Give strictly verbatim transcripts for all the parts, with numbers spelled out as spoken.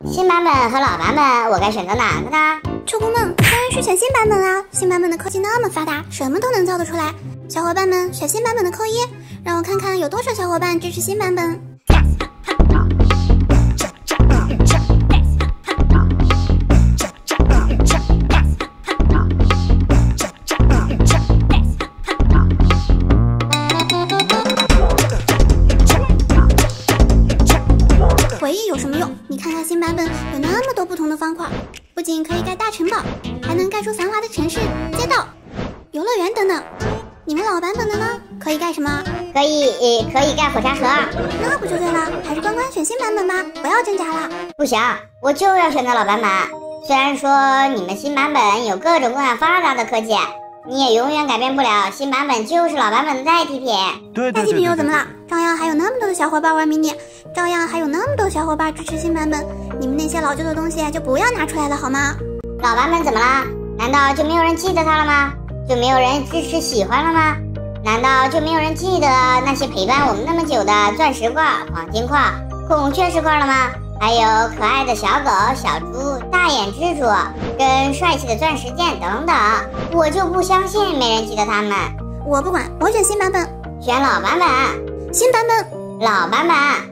新版本和老版本，我该选择哪个呢？ 臭公梦当然是选新版本啊！新版本的科技那么发达，什么都能造得出来。小伙伴们选新版本的扣一，让我看看有多少小伙伴支持新版本。回忆有什么用？你看看新版本有那么多不同的方块，不仅可以盖大城堡，还能盖出繁华的城市、街道、游乐园等等。你们老版本的呢？可以盖什么？ 可以，呃、可以盖火柴盒。 那不就对了？还是乖乖选新版本吧，不要挣扎了。 不行，我就要选择老版本。虽然说你们新版本有各种各样发达的科技，你也永远改变不了新版本就是老版本的代替品。 对对对对对， 代替品又怎么了？照样还有那么多的小伙伴玩迷你，照样还有那么多小伙伴支持新版本。你们那些老旧的东西就不要拿出来了好吗？ 老版本怎么了？难道就没有人记得它了吗？就没有人支持喜欢了吗？难道就没有人记得那些陪伴我们那么久的钻石块、黄金块、孔雀石块了吗？还有可爱的小狗、小猪、大眼蜘蛛跟帅气的钻石剑等等，我就不相信没人记得他们。 我不管，我选新版本。 选老版本。 新版本。 老版本。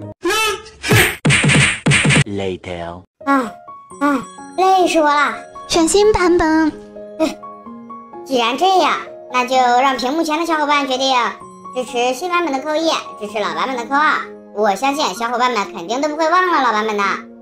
Later。 啊啊，累死我了。 选新版本。 既然这样，那就让屏幕前的小伙伴决定，支持新版本的扣一，支持老版本的扣二。我相信小伙伴们肯定都不会忘了老版本的。